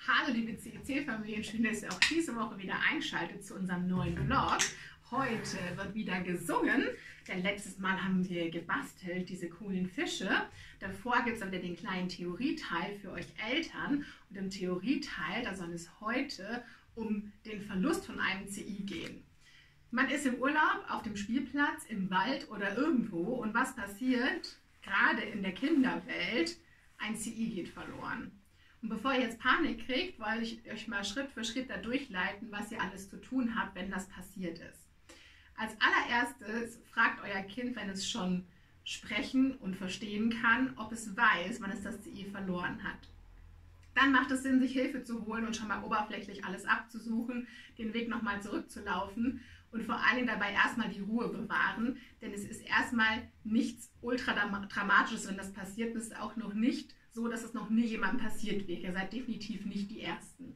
Hallo liebe CEC-Familien, schön, dass ihr auch diese Woche wieder einschaltet zu unserem neuen Vlog. Heute wird wieder gesungen, denn letztes Mal haben wir gebastelt, diese coolen Fische. Davor gibt es aber den kleinen Theorieteil für euch Eltern. Und im Theorieteil, da soll es heute um den Verlust von einem CI gehen. Man ist im Urlaub, auf dem Spielplatz, im Wald oder irgendwo und was passiert? Gerade in der Kinderwelt, ein CI geht verloren. Und bevor ihr jetzt Panik kriegt, wollte ich euch mal Schritt für Schritt da durchleiten, was ihr alles zu tun habt, wenn das passiert ist. Als allererstes fragt euer Kind, wenn es schon sprechen und verstehen kann, ob es weiß, wann es das CI verloren hat. Dann macht es Sinn, sich Hilfe zu holen und schon mal oberflächlich alles abzusuchen, den Weg nochmal zurückzulaufen und vor allem dabei erstmal die Ruhe bewahren, denn es ist erstmal nichts ultra dramatisches, wenn das passiert. Es ist auch noch nicht so, dass es noch nie jemandem passiert wäre. Ihr seid definitiv nicht die Ersten.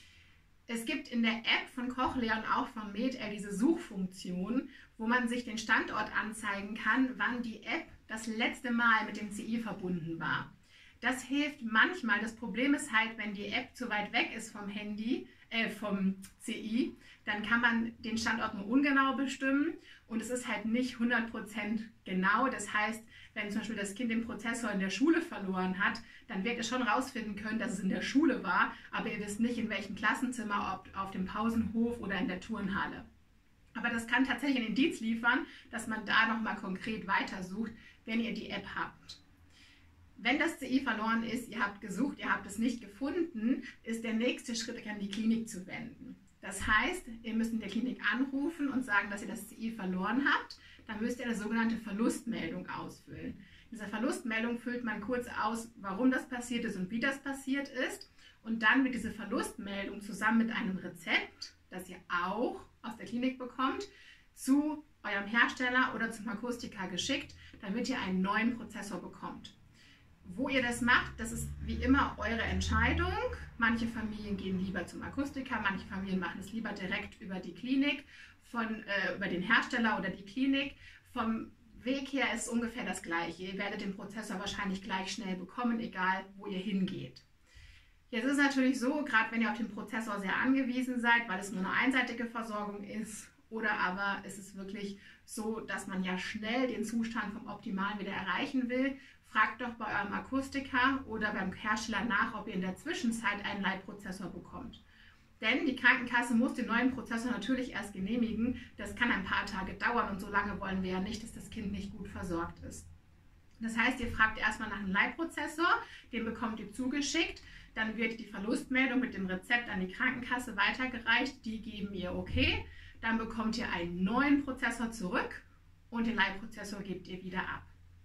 Es gibt in der App von Cochlea und auch von Med-El diese Suchfunktion, wo man sich den Standort anzeigen kann, wann die App das letzte Mal mit dem CI verbunden war. Das hilft manchmal. Das Problem ist halt, wenn die App zu weit weg ist vom Handy, vom CI, dann kann man den Standort nur ungenau bestimmen und es ist halt nicht 100% genau. Das heißt, wenn zum Beispiel das Kind den Prozessor in der Schule verloren hat, dann wird es schon rausfinden können, dass es in der Schule war, aber ihr wisst nicht, in welchem Klassenzimmer, ob auf dem Pausenhof oder in der Turnhalle. Aber das kann tatsächlich einen Indiz liefern, dass man da nochmal konkret weitersucht, wenn ihr die App habt. Wenn das CI verloren ist, ihr habt gesucht, ihr habt es nicht gefunden, ist der nächste Schritt, euch an die Klinik zu wenden. Das heißt, ihr müsst in der Klinik anrufen und sagen, dass ihr das CI verloren habt. Dann müsst ihr eine sogenannte Verlustmeldung ausfüllen. In dieser Verlustmeldung füllt man kurz aus, warum das passiert ist und wie das passiert ist. Und dann wird diese Verlustmeldung zusammen mit einem Rezept, das ihr auch aus der Klinik bekommt, zu eurem Hersteller oder zum Akustiker geschickt, damit ihr einen neuen Prozessor bekommt. Wo ihr das macht, das ist wie immer eure Entscheidung. Manche Familien gehen lieber zum Akustiker, manche Familien machen es lieber direkt über die Klinik, über den Hersteller oder die Klinik. Vom Weg her ist es ungefähr das Gleiche. Ihr werdet den Prozessor wahrscheinlich gleich schnell bekommen, egal wo ihr hingeht. Jetzt ist es natürlich so, gerade wenn ihr auf den Prozessor sehr angewiesen seid, weil es nur eine einseitige Versorgung ist, oder aber ist es wirklich so, dass man ja schnell den Zustand vom Optimalen wieder erreichen will, fragt doch bei eurem Akustiker oder beim Hersteller nach, ob ihr in der Zwischenzeit einen Leitprozessor bekommt. Denn die Krankenkasse muss den neuen Prozessor natürlich erst genehmigen. Das kann ein paar Tage dauern und so lange wollen wir ja nicht, dass das Kind nicht gut versorgt ist. Das heißt, ihr fragt erstmal nach einem Leitprozessor, den bekommt ihr zugeschickt. Dann wird die Verlustmeldung mit dem Rezept an die Krankenkasse weitergereicht. Die geben ihr okay. Dann bekommt ihr einen neuen Prozessor zurück und den Leitprozessor gebt ihr wieder ab.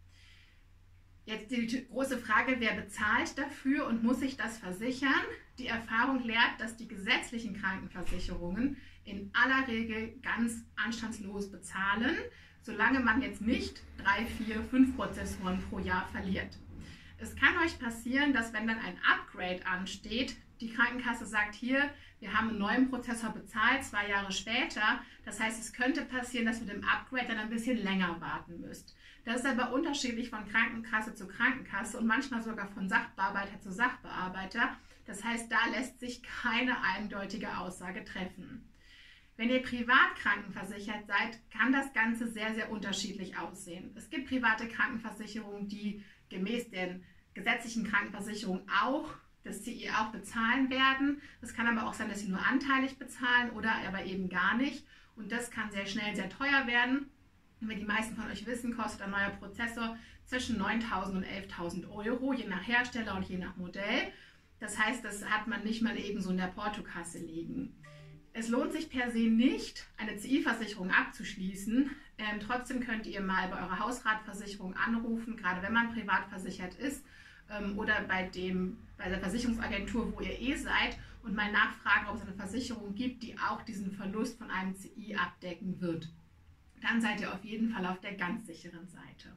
Jetzt die große Frage, wer bezahlt dafür und muss sich das versichern? Die Erfahrung lehrt, dass die gesetzlichen Krankenversicherungen in aller Regel ganz anstandslos bezahlen, solange man jetzt nicht 3, 4, 5 Prozessoren pro Jahr verliert. Es kann euch passieren, dass wenn dann ein Upgrade ansteht, die Krankenkasse sagt, hier, wir haben einen neuen Prozessor bezahlt, 2 Jahre später. Das heißt, es könnte passieren, dass ihr mit dem Upgrade dann ein bisschen länger warten müsst. Das ist aber unterschiedlich von Krankenkasse zu Krankenkasse und manchmal sogar von Sachbearbeiter zu Sachbearbeiter. Das heißt, da lässt sich keine eindeutige Aussage treffen. Wenn ihr privat krankenversichert seid, kann das Ganze sehr, sehr unterschiedlich aussehen. Es gibt private Krankenversicherungen, die gemäß den gesetzlichen Krankenversicherungen auch das CI auch bezahlen werden. Es kann aber auch sein, dass sie nur anteilig bezahlen oder aber eben gar nicht. Und das kann sehr schnell sehr teuer werden. Und wie die meisten von euch wissen, kostet ein neuer Prozessor zwischen 9.000 und 11.000 Euro, je nach Hersteller und je nach Modell. Das heißt, das hat man nicht mal eben so in der Portokasse liegen. Es lohnt sich per se nicht, eine CI-Versicherung abzuschließen. Trotzdem könnt ihr mal bei eurer Hausratversicherung anrufen, gerade wenn man privat versichert ist, oder bei der Versicherungsagentur, wo ihr seid, und mal nachfragen, ob es eine Versicherung gibt, die auch diesen Verlust von einem CI abdecken wird. Dann seid ihr auf jeden Fall auf der ganz sicheren Seite.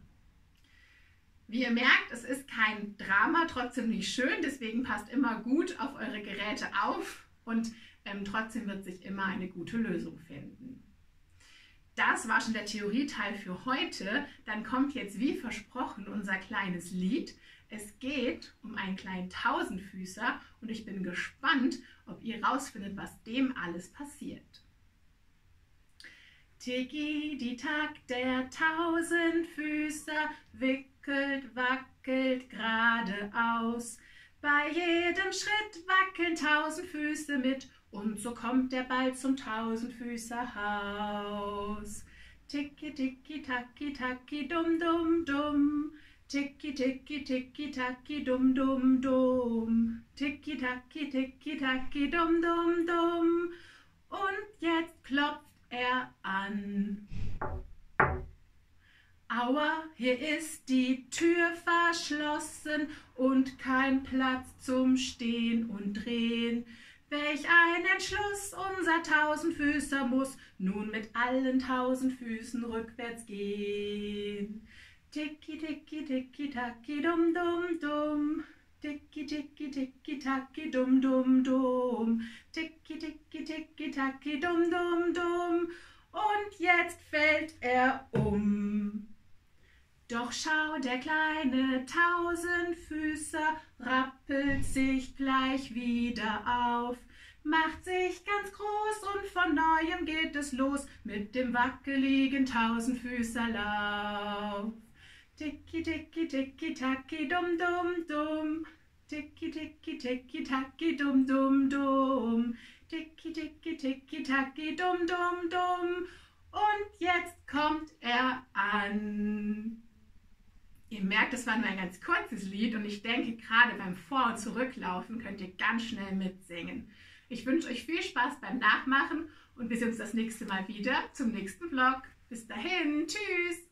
Wie ihr merkt, es ist kein Drama, trotzdem nicht schön, deswegen passt immer gut auf eure Geräte auf und trotzdem wird sich immer eine gute Lösung finden. Das war schon der Theorieteil für heute. Dann kommt jetzt wie versprochen unser kleines Lied. Es geht um einen kleinen Tausendfüßer und ich bin gespannt, ob ihr rausfindet, was dem alles passiert. Tiki-di-Tack, der Tausendfüßer wickelt, wackelt geradeaus. Bei jedem Schritt wackeln 1000 Füße mit und so kommt er bald zum Tausendfüßerhaus. Tiki, tiki, taki, taki, dum, dum, dum. Tiki, tiki, tiki, taki, dum, dum, dum. Tiki, taki, taki, dum, dum, dum. Und jetzt klopft er an. Aua, hier ist die Tür verschlossen und kein Platz zum Stehen und Drehen. Welch ein Entschluss, unser Tausendfüßer muss nun mit allen 1000 Füßen rückwärts gehen. Tiki, tiki, tiki, taki, dum, dum, dum. Tiki, tiki, tiki, taki, dum, dum, dum. Tiki, tiki, tiki, taki, dum, dum, dum. Und jetzt fällt er um. Doch schau, der kleine Tausendfüßer rappelt sich gleich wieder auf, macht sich ganz groß und von neuem geht es los mit dem wackeligen Tausendfüßerlauf. Tiki, tiki, tiki, taki, dum, dum, dum. Tiki, tiki, tiki, taki, dum, dum, dum. Tiki, tiki, tiki, taki, dum, dum, dum. Und jetzt kommt er an. Ihr merkt, das war nur ein ganz kurzes Lied und ich denke, gerade beim Vor- und Zurücklaufen könnt ihr ganz schnell mitsingen. Ich wünsche euch viel Spaß beim Nachmachen und wir sehen uns das nächste Mal wieder zum nächsten Vlog. Bis dahin, tschüss!